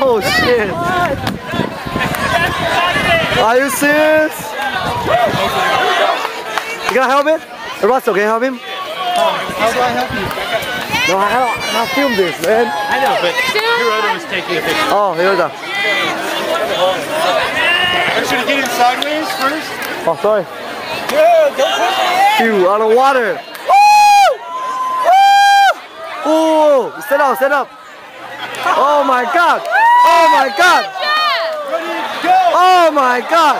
Oh shit! Are you serious? You gonna help him? Hey, Russell, can you help him? How do I help you? No, I'll film this, man. I know, but Hiroto was taking a picture. Oh, here we go. I should get him sideways first. Oh, sorry. Yeah, don't push me. Phew, out of water. Woo! Woo! Ooh, stand up, stand up. Oh my god. Oh my god. Ready, go. Oh my god.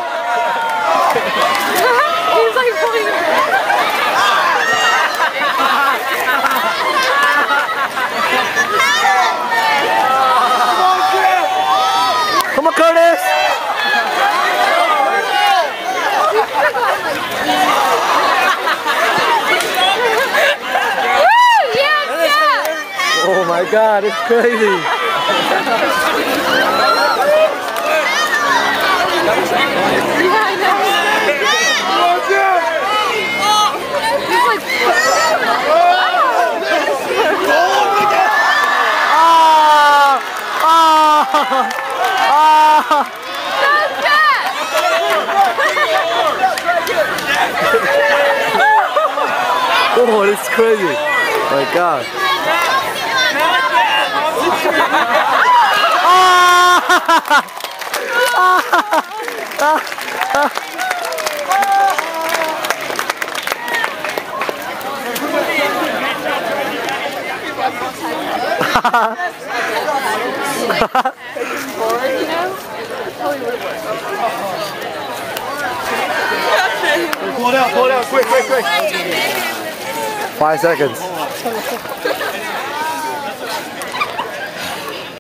He's like pulling. Come on, Curtis. Oh my god, it's crazy. Yeah, I know. He's like... Oh, it's crazy. My god. Pull it out, quick, quick, quick. 5 seconds.